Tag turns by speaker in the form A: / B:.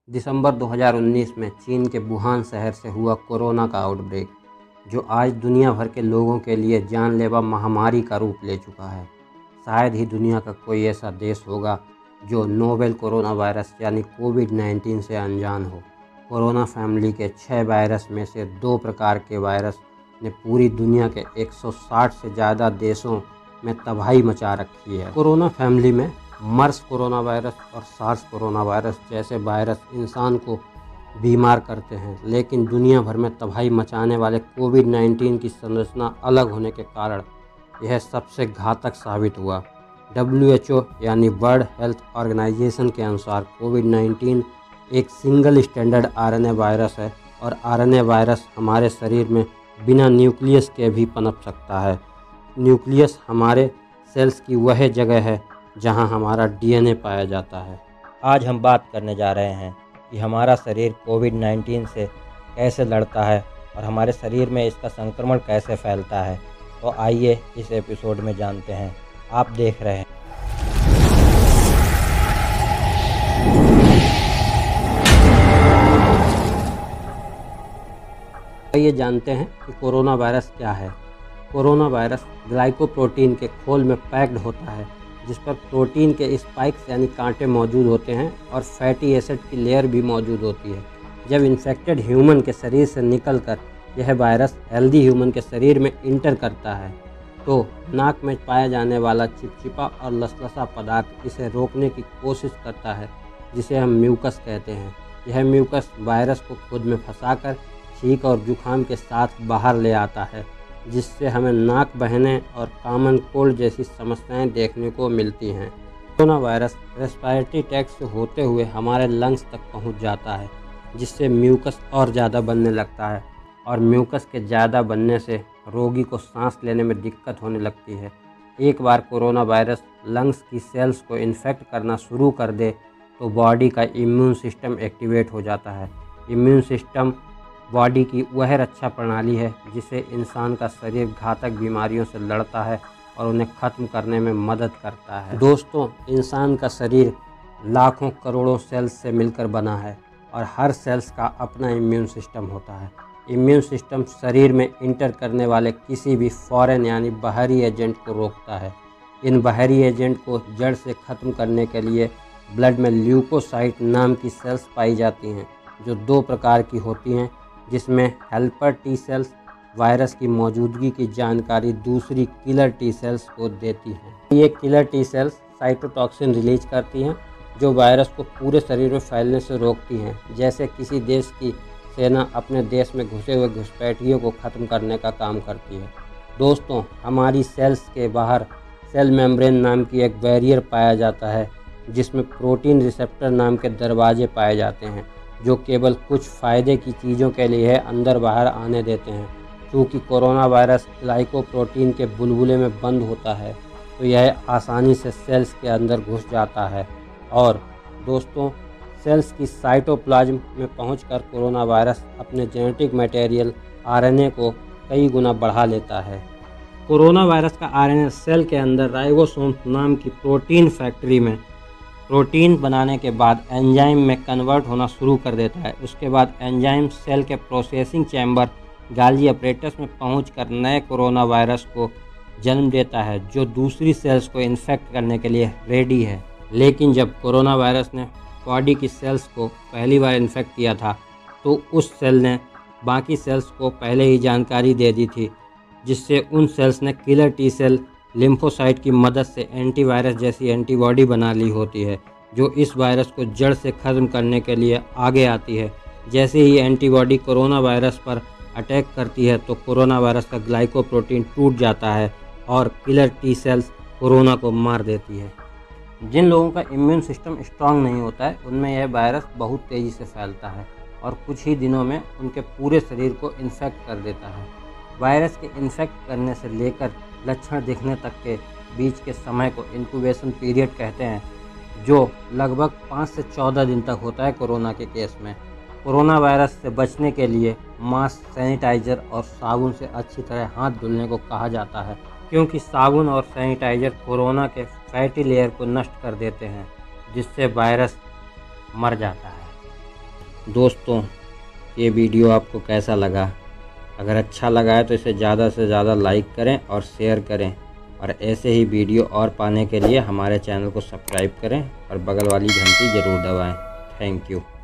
A: दिसंबर 2019 में चीन के वुहान शहर से हुआ कोरोना का आउटब्रेक, जो आज दुनिया भर के लोगों के लिए जानलेवा महामारी का रूप ले चुका है। शायद ही दुनिया का कोई ऐसा देश होगा जो नोवेल कोरोना वायरस यानी कोविड-19 से अनजान हो। कोरोना फैमिली के 6 वायरस में से 2 प्रकार के वायरस ने पूरी दुनिया के 160 से ज़्यादा देशों में तबाही मचा रखी है। कोरोना फैमिली में मर्स कोरोना वायरस और सार्स कोरोना वायरस जैसे वायरस इंसान को बीमार करते हैं, लेकिन दुनिया भर में तबाही मचाने वाले कोविड-19 की संरचना अलग होने के कारण यह सबसे घातक साबित हुआ। WHO यानी वर्ल्ड हेल्थ ऑर्गेनाइजेशन के अनुसार कोविड-19 एक सिंगल स्टैंडर्ड RNA वायरस है और RNA वायरस हमारे शरीर में बिना न्यूक्लियस के भी पनप सकता है। न्यूक्लियस हमारे सेल्स की वह जगह है जहां हमारा DNA पाया जाता है।
B: आज हम बात करने जा रहे हैं कि हमारा शरीर कोविड-19 से कैसे लड़ता है और हमारे शरीर में इसका संक्रमण कैसे फैलता है। तो आइए इस एपिसोड में जानते हैं। आप देख रहे हैं
A: आइए जानते हैं कि कोरोना वायरस क्या है। कोरोना वायरस ग्लाइकोप्रोटीन के खोल में पैक्ड होता है, जिस पर प्रोटीन के स्पाइक्स यानी कांटे मौजूद होते हैं और फैटी एसिड की लेयर भी मौजूद होती है। जब इन्फेक्टेड ह्यूमन के शरीर से निकलकर यह वायरस हेल्दी ह्यूमन के शरीर में इंटर करता है, तो नाक में पाया जाने वाला चिपचिपा और लसलसा पदार्थ इसे रोकने की कोशिश करता है, जिसे हम म्यूकस कहते हैं। यह म्यूकस वायरस को खुद में फंसाकर छींक और जुखाम के साथ बाहर ले आता है, जिससे हमें नाक बहने और कॉमन कोल्ड जैसी समस्याएं देखने को मिलती हैं। कोरोना वायरस रेस्पिरेटरी ट्रैक्ट से होते हुए हमारे लंग्स तक पहुंच जाता है, जिससे म्यूकस और ज़्यादा बनने लगता है और म्यूकस के ज़्यादा बनने से रोगी को सांस लेने में दिक्कत होने लगती है। एक बार कोरोना वायरस लंग्स की सेल्स को इन्फेक्ट करना शुरू कर दे तो बॉडी का इम्यून सिस्टम एक्टिवेट हो जाता है। इम्यून सिस्टम बॉडी की वह रक्षा प्रणाली है जिसे इंसान का शरीर घातक बीमारियों से लड़ता है और उन्हें ख़त्म करने में मदद करता है। दोस्तों, इंसान का शरीर लाखों करोड़ों सेल्स से मिलकर बना है और हर सेल्स का अपना इम्यून सिस्टम होता है। इम्यून सिस्टम शरीर में इंटर करने वाले किसी भी फॉरेन यानी बाहरी एजेंट को रोकता है। इन बाहरी एजेंट को जड़ से ख़त्म करने के लिए ब्लड में ल्यूकोसाइट नाम की सेल्स पाई जाती हैं, जो 2 प्रकार की होती हैं, जिसमें हेल्पर टी सेल्स वायरस की मौजूदगी की जानकारी दूसरी किलर टी सेल्स को देती हैं। ये killer T cells cytotoxin release करती हैं, जो वायरस को पूरे शरीर में फैलने से रोकती हैं, जैसे किसी देश की सेना अपने देश में घुसे हुए घुसपैठियों को ख़त्म करने का काम करती है। दोस्तों, हमारी सेल्स के बाहर सेल मेम्ब्रेन नाम की एक बैरियर पाया जाता है, जिसमें प्रोटीन रिसेप्टर नाम के दरवाजे पाए जाते हैं, जो केवल कुछ फ़ायदे की चीज़ों के लिए अंदर बाहर आने देते हैं। क्योंकि कोरोना वायरस ग्लाइकोप्रोटीन के बुलबुले में बंद होता है, तो यह आसानी से सेल्स के अंदर घुस जाता है और दोस्तों, सेल्स की साइटोप्लाज्म में पहुंचकर कोरोना वायरस अपने जेनेटिक मटेरियल RNA को कई गुना बढ़ा लेता है। कोरोना वायरस का RNA सेल के अंदर राइबोसोम नाम की प्रोटीन फैक्ट्री में प्रोटीन बनाने के बाद एंजाइम में कन्वर्ट होना शुरू कर देता है। उसके बाद एंजाइम सेल के प्रोसेसिंग चैम्बर गाल्गी अपरेटस में पहुंचकर नए कोरोना वायरस को जन्म देता है, जो दूसरी सेल्स को इन्फेक्ट करने के लिए रेडी है। लेकिन जब कोरोना वायरस ने बॉडी की सेल्स को पहली बार इन्फेक्ट किया था, तो उस सेल ने बाकी सेल्स को पहले ही जानकारी दे दी थी, जिससे उन सेल्स ने किलर टी सेल लिम्फोसाइट की मदद से एंटीवायरस जैसी एंटीबॉडी बना ली होती है, जो इस वायरस को जड़ से ख़त्म करने के लिए आगे आती है। जैसे ही एंटीबॉडी कोरोना वायरस पर अटैक करती है, तो कोरोना वायरस का ग्लाइकोप्रोटीन टूट जाता है और किलर टी सेल्स कोरोना को मार देती है। जिन लोगों का इम्यून सिस्टम स्ट्रांग नहीं होता है, उनमें यह वायरस बहुत तेज़ी से फैलता है और कुछ ही दिनों में उनके पूरे शरीर को इन्फेक्ट कर देता है। वायरस के इन्फेक्ट करने से लेकर लक्षण दिखने तक के बीच के समय को इंक्यूबेशन पीरियड कहते हैं, जो लगभग 5 से 14 दिन तक होता है। कोरोना के केस में कोरोना वायरस से बचने के लिए मास्क, सैनिटाइज़र और साबुन से अच्छी तरह हाथ धुलने को कहा जाता है, क्योंकि साबुन और सैनिटाइज़र कोरोना के फैटी लेयर को नष्ट कर देते हैं, जिससे वायरस मर जाता है। दोस्तों, ये वीडियो आपको कैसा लगा? अगर अच्छा लगा है तो इसे ज़्यादा से ज़्यादा लाइक करें और शेयर करें, और ऐसे ही वीडियो और पाने के लिए हमारे चैनल को सब्सक्राइब करें और बगल वाली घंटी ज़रूर दबाएं। Thank you.